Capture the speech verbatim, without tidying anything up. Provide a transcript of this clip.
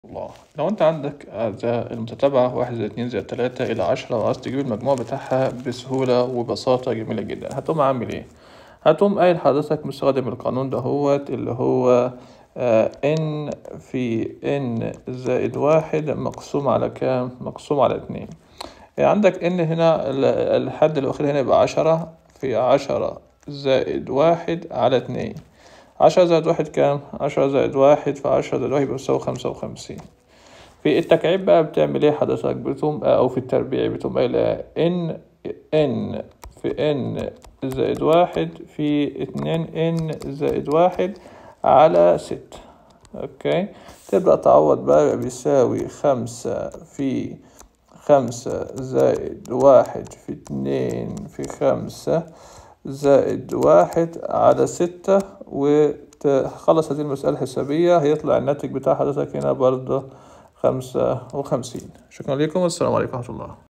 الله. لو انت عندك أعداء المتتابعة واحد زائد اتنين زائد تلاتة إلى عشرة وعايز تجيب المجموع بتاعها بسهولة وبساطة جميلة جدا، هتقوم عامل ايه؟ هتقوم قايل حضرتك مستخدم القانون دهوت اللي هو آه ان في ان زائد واحد مقسوم على كام؟ مقسوم على اتنين. يعني عندك ان هنا ال- الحد الأخير هنا يبقى عشرة في عشرة زائد واحد على اتنين. عشرة زائد واحد كام؟ عشرة زائد واحد في عشرة زائد واحد بيساوي خمسة وخمسين. في التكعيب بقى بتعمل ايه حضرتك؟ بتقوم او في التربيع بتقوم قايلة ان ان في ان زائد واحد في اتنين ان زائد واحد على ستة. اوكي، تبدأ تعوض بقى, بقى بيساوي خمسة في خمسة زائد واحد في اتنين في خمسة زائد واحد على ستة، وتخلص هذه المسألة الحسابية هيطلع الناتج بتاع حضرتك هنا برضه خمسة وخمسين. شكرا لكم والسلام عليكم ورحمة الله.